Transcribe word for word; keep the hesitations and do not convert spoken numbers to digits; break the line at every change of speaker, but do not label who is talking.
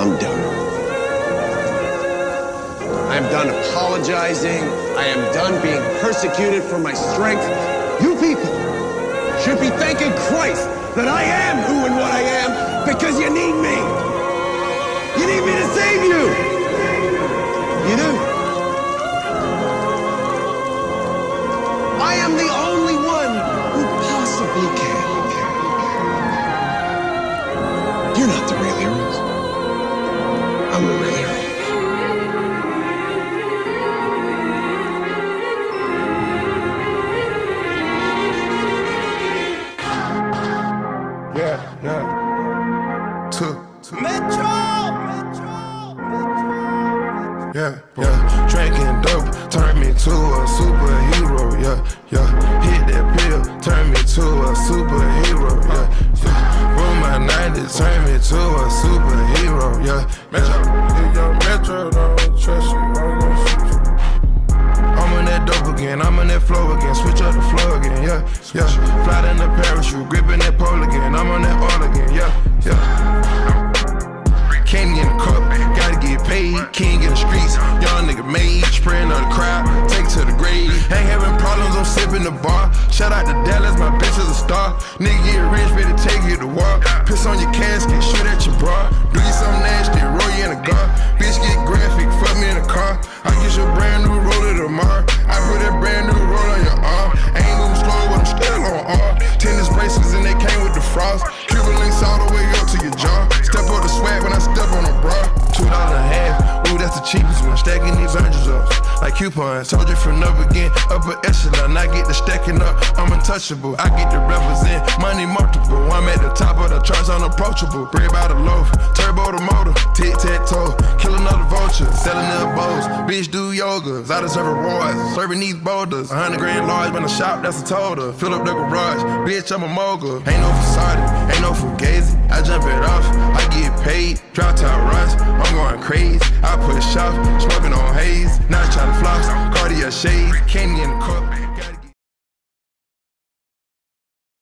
I'm done. I am done apologizing. I am done being persecuted for my strength. You people should be thanking Christ that I am who and what I am because you need me. You need me to save you. You do. I am the only one who possibly can. You're not the real heroes. I'm the real hero.
Yeah, yeah. Two, two.
Metro! Metro! Metro!
Yeah, yeah. Drinking dope turned me to a superhero. Yeah, yeah. Hit that pill, turned me to a superhero. Yeah, yeah. Roll my nineties, turned me to a superhero. Yeah, Metro. If your Metro don't trust you, I'm gonna shoot you. I'm on that dope again, I'm on that flow again. Switch up the flow again, yeah, yeah. Fly down the parachute, gripping that pole again. I'm on that all again, yeah, yeah. Candy in the cup, gotta get paid. King in the streets, young nigga made. Spraying on the crowd, take to the grave. Ain't having problems, I'm sipping the bar. Shout out to Dallas, my bitch is a star. Nigga get rich, ready to take you to war. Piss on your casket, shoot at your bra. Do you something nasty, roll you in a car. Bitch get graphic, fuck me in a car. I get you a brand new roller tomorrow. I put that brand new roll on your arm. Ain't moving slow, but I'm still on arm. Tennis bracelets and they came with the frost. Cuban links all the way up to your jaw. Step on the swag when I step on the bra. Two dollars and a half, ooh, that's the cheapest one. Stacking these hundreds up like coupons. Told you from up again, upper echelon. I get the stacking up, I'm untouchable. I get to represent money multiple. I'm at the top of the charts, unapproachable. Bread by the loaf, turbo the motor, tic tac toe, kill another vulture, selling their bows. Bitch do yoga, I deserve rewards. Serving these boulders, a hundred grand large, when I shop, that's a total. Fill up the garage, bitch, I'm a mogul. Ain't no facade, ain't no fugazi. I jump it off, I get paid. Drop top runs, I'm going crazy. I push off, smoking on haze. Not trying to floss, Cartier shades, candy in the cup.